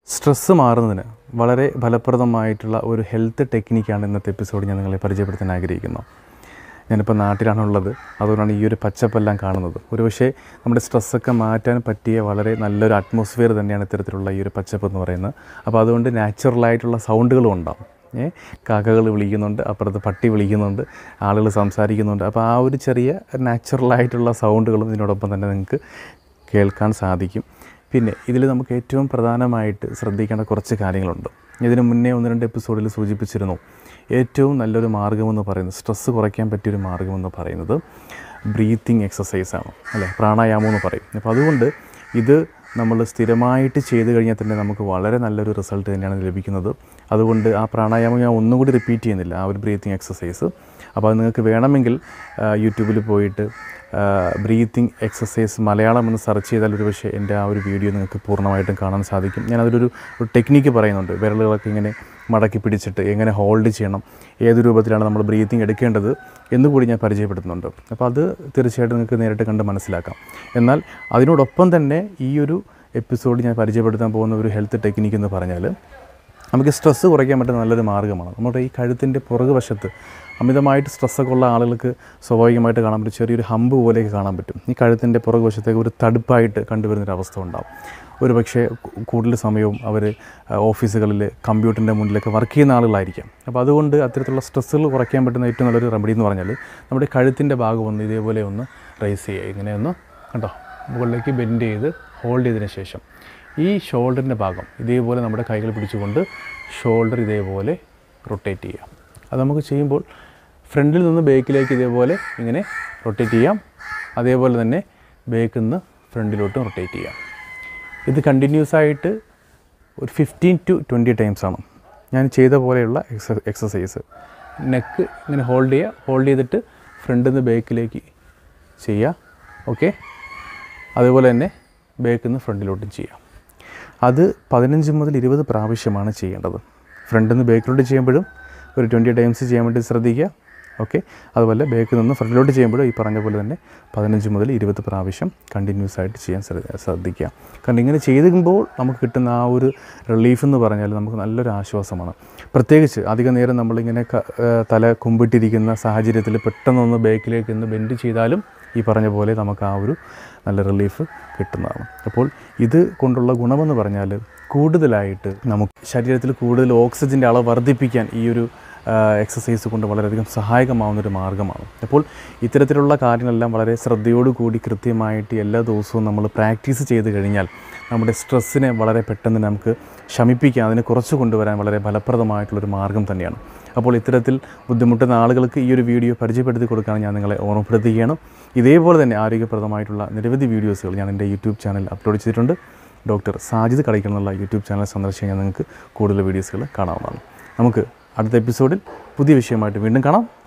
Stress മാറുന്നതിന് വളരെ ഫലപ്രദമായിട്ടുള്ള ഒരു ഹെൽത്ത് ടെക്നിക്കാണ് ഇന്നത്തെ എപ്പിസോഡ് ഞാൻ നിങ്ങളെ പരിചയപ്പെടുത്താൻ ആഗ്രഹിക്കുന്നു. ഞാനിപ്പോൾ നാട്ടിലാണുള്ളത്, അതുകൊണ്ടാണ് ഈ ഒരു പച്ചപ്പെല്ലാം കാണുന്നത്. ഒരുപക്ഷെ നമ്മുടെ സ്ട്രെസ്സൊക്കെ മാറ്റാൻ പറ്റിയ വളരെ നല്ലൊരു അറ്റ്മോസ്ഫിയർ തന്നെയാണ് ഇത്തരത്തിലുള്ള ഈ ഒരു പച്ചപ്പ് എന്ന് പറയുന്നത്. അപ്പോൾ അതുകൊണ്ട് നാച്ചുറലായിട്ടുള്ള സൗണ്ടുകളും ഉണ്ടാകും. കാക്കകൾ വിളിക്കുന്നുണ്ട്, അപ്പുറത്ത് പട്ടി വിളിക്കുന്നുണ്ട്, ആളുകൾ സംസാരിക്കുന്നുണ്ട്. അപ്പോൾ ആ ഒരു ചെറിയ നാച്ചുറലായിട്ടുള്ള സൗണ്ടുകളും ഇതിനോടൊപ്പം തന്നെ നിങ്ങൾക്ക് കേൾക്കാൻ സാധിക്കും. പിന്നെ ഇതിൽ നമുക്ക് ഏറ്റവും പ്രധാനമായിട്ട് ശ്രദ്ധിക്കേണ്ട കുറച്ച് കാര്യങ്ങളുണ്ട്. ഇതിന് മുന്നേ 1-2 എപ്പിസോഡിൽ സൂചിപ്പിച്ചിരുന്നു. ഏറ്റവും നല്ലൊരു മാർഗ്ഗമെന്ന് പറയുന്നത്, സ്ട്രെസ്സ് കുറയ്ക്കാൻ പറ്റിയൊരു മാർഗ്ഗമെന്ന് പറയുന്നത് ബ്രീത്തിങ് എക്സസൈസാണ്, അല്ലേ? പ്രാണായാമം എന്ന് പറയും. അപ്പോൾ അതുകൊണ്ട് ഇത് നമ്മൾ സ്ഥിരമായിട്ട് ചെയ്ത് കഴിഞ്ഞാൽ തന്നെ നമുക്ക് വളരെ നല്ലൊരു റിസൾട്ട് തന്നെയാണ് ലഭിക്കുന്നത്. അതുകൊണ്ട് ആ പ്രാണായാമം ഞാൻ ഒന്നും കൂടി റിപ്പീറ്റ് ചെയ്യുന്നില്ല, ആ ഒരു ബ്രീത്തിങ് എക്സസൈസ്. അപ്പോൾ അത് നിങ്ങൾക്ക് വേണമെങ്കിൽ യൂട്യൂബിൽ പോയിട്ട് ബ്രീത്തിങ് എക്സസൈസ് മലയാളം എന്ന് സെർച്ച് ചെയ്താൽ ഒരുപക്ഷെ എൻ്റെ ആ ഒരു വീഡിയോ നിങ്ങൾക്ക് പൂർണ്ണമായിട്ടും കാണാൻ സാധിക്കും. ഞാനതിലൊരു ടെക്നിക്ക് പറയുന്നുണ്ട്. വിരലുകളൊക്കെ ഇങ്ങനെ മടക്കി പിടിച്ചിട്ട് എങ്ങനെ ഹോൾഡ് ചെയ്യണം, ഏത് രൂപത്തിലാണ് നമ്മൾ ബ്രീത്തിങ് എടുക്കേണ്ടത് എന്നുകൂടി ഞാൻ പരിചയപ്പെടുത്തുന്നുണ്ട്. അപ്പോൾ അത് തീർച്ചയായിട്ടും നിങ്ങൾക്ക് നേരിട്ട് കണ്ട് മനസ്സിലാക്കാം. എന്നാൽ അതിനോടൊപ്പം തന്നെ ഈ ഒരു എപ്പിസോഡ് ഞാൻ പരിചയപ്പെടുത്താൻ പോകുന്ന ഒരു ഹെൽത്ത് ടെക്നിക്ക് എന്ന് പറഞ്ഞാൽ നമുക്ക് സ്ട്രെസ്സ് കുറയ്ക്കാൻ പറ്റുന്ന നല്ലൊരു മാർഗ്ഗമാണ്. നമ്മുടെ ഈ കഴുത്തിൻ്റെ പുറകു വശത്ത് അമിതമായിട്ട് സ്ട്രെസ്സൊക്കെ ഉള്ള ആളുകൾക്ക് സ്വാഭാവികമായിട്ട് കാണാൻ പറ്റും, ചെറിയൊരു ഹമ്പ് പോലെയൊക്കെ കാണാൻ പറ്റും. ഈ കഴുത്തിൻ്റെ പുറകു വശത്തേക്ക് ഒരു തടുപ്പായിട്ട് കണ്ടുവരുന്നൊരവസ്ഥ ഉണ്ടാകും. ഒരു പക്ഷേ കൂടുതൽ സമയവും അവർ ഓഫീസുകളിൽ കമ്പ്യൂട്ടറിൻ്റെ മുന്നിലൊക്കെ വർക്ക് ചെയ്യുന്ന ആളുകളായിരിക്കാം. അപ്പോൾ അതുകൊണ്ട് അത്തരത്തിലുള്ള സ്ട്രെസ്സുകൾ കുറയ്ക്കാൻ പറ്റുന്ന ഏറ്റവും നല്ലൊരു റെമഡി എന്ന് പറഞ്ഞാൽ നമ്മുടെ കഴുത്തിൻ്റെ ഭാഗം ഒന്ന് ഇതേപോലെ ഒന്ന് റൈസ് ചെയ്യുക. ഇങ്ങനെ ഒന്ന് കണ്ടോ, മുകളിലേക്ക് ബെൻഡ് ചെയ്ത് ഹോൾഡ് ചെയ്തതിന് ശേഷം ഈ ഷോൾഡറിൻ്റെ ഭാഗം ഇതേപോലെ നമ്മുടെ കൈകൾ പിടിച്ചുകൊണ്ട് ഷോൾഡർ ഇതേപോലെ റൊട്ടേറ്റ് ചെയ്യുക. അത് നമുക്ക് ചെയ്യുമ്പോൾ ഫ്രണ്ടിൽ നിന്ന് ബാക്കിലേക്ക് ഇതേപോലെ ഇങ്ങനെ റൊട്ടേറ്റ് ചെയ്യാം. അതേപോലെ തന്നെ ബാക്കിൽ നിന്ന് ഫ്രണ്ടിലോട്ടും റൊട്ടേറ്റ് ചെയ്യാം. ഇത് കണ്ടിന്യൂസ് ആയിട്ട് ഒരു 15 to 20 ടൈംസ് ആണ് ഞാൻ ചെയ്ത പോലെയുള്ള എക്സസൈസ്. നെക്ക് ഇങ്ങനെ ഹോൾഡ് ചെയ്യുക, ഹോൾഡ് ചെയ്തിട്ട് ഫ്രണ്ടിൽ നിന്ന് ബാക്കിലേക്ക് ചെയ്യുക. ഓക്കെ, അതുപോലെ തന്നെ ബാക്കിൽ നിന്ന് ഫ്രണ്ടിലോട്ടും ചെയ്യാം. അത് 15 മുതൽ 20 പ്രാവശ്യമാണ് ചെയ്യേണ്ടത്. ഫ്രണ്ടിൽ നിന്ന് ബാക്കിലോട്ട് ചെയ്യുമ്പോഴും ഒരു 20 ടൈംസ് ചെയ്യാൻ വേണ്ടി ശ്രദ്ധിക്കുക. ഓക്കെ, അതുപോലെ ബാക്കിൽ നിന്ന് ഫ്രണ്ടിലോട്ട് ചെയ്യുമ്പോഴും ഈ പറഞ്ഞ പോലെ തന്നെ 15 മുതൽ 20 പ്രാവശ്യം കണ്ടിന്യൂസ് ആയിട്ട് ചെയ്യാൻ ശ്രദ്ധിക്കുക. കാരണം ഇങ്ങനെ ചെയ്തുമ്പോൾ നമുക്ക് കിട്ടുന്ന ആ ഒരു റിലീഫ് എന്ന് പറഞ്ഞാൽ നമുക്ക് നല്ലൊരു ആശ്വാസമാണ്. പ്രത്യേകിച്ച് അധിക നേരം നമ്മളിങ്ങനെ തല കുമ്പിട്ടിരിക്കുന്ന സാഹചര്യത്തിൽ പെട്ടെന്നൊന്ന് ബാക്കിലേക്ക് ഒന്ന് ബെൻഡ് ചെയ്താലും ഈ പറഞ്ഞ പോലെ നമുക്ക് ആ ഒരു നല്ല റിലീഫ് കിട്ടുന്നതാണ്. അപ്പോൾ ഇത് കൊണ്ടുള്ള ഗുണമെന്ന് പറഞ്ഞാൽ കൂടുതലായിട്ട് നമുക്ക് ശരീരത്തിൽ കൂടുതൽ ഓക്സിജൻ്റെ അളവ് വർദ്ധിപ്പിക്കാൻ ഈ ഒരു എക്സസൈസ് കൊണ്ട് വളരെയധികം സഹായകമാവുന്നൊരു മാർഗ്ഗമാണ്. അപ്പോൾ ഇത്തരത്തിലുള്ള കാര്യങ്ങളെല്ലാം വളരെ ശ്രദ്ധയോടുകൂടി കൃത്യമായിട്ട് എല്ലാ ദിവസവും നമ്മൾ പ്രാക്ടീസ് ചെയ്ത് കഴിഞ്ഞാൽ നമ്മുടെ സ്ട്രെസ്സിനെ വളരെ പെട്ടെന്ന് നമുക്ക് ശമിപ്പിക്കാൻ, അതിനെ കുറച്ച് കൊണ്ടുവരാൻ വളരെ ഫലപ്രദമായിട്ടുള്ളൊരു മാർഗ്ഗം തന്നെയാണ്. അപ്പോൾ ഇത്തരത്തിൽ ബുദ്ധിമുട്ടുന്ന ആളുകൾക്ക് ഈ ഒരു വീഡിയോ പരിചയപ്പെടുത്തി കൊടുക്കാൻ ഞാൻ നിങ്ങളെ ഓർമ്മപ്പെടുത്തുകയാണ്. ഇതേപോലെ തന്നെ ആരോഗ്യപ്രദമായിട്ടുള്ള നിരവധി വീഡിയോസുകൾ ഞാൻ എൻ്റെ യൂട്യൂബ് ചാനൽ അപ്ലോഡ് ചെയ്തിട്ടുണ്ട്. ഡോക്ടർ സാജിദ് കടക്കൽ എന്നുള്ള യൂട്യൂബ് ചാനൽ സന്ദർശിക്കാൻ നിങ്ങൾക്ക് കൂടുതൽ വീഡിയോസുകൾ കാണാവുന്നതാണ്. നമുക്ക് അടുത്ത എപ്പിസോഡിൽ പുതിയ വിഷയമായിട്ട് വീണ്ടും കാണാം.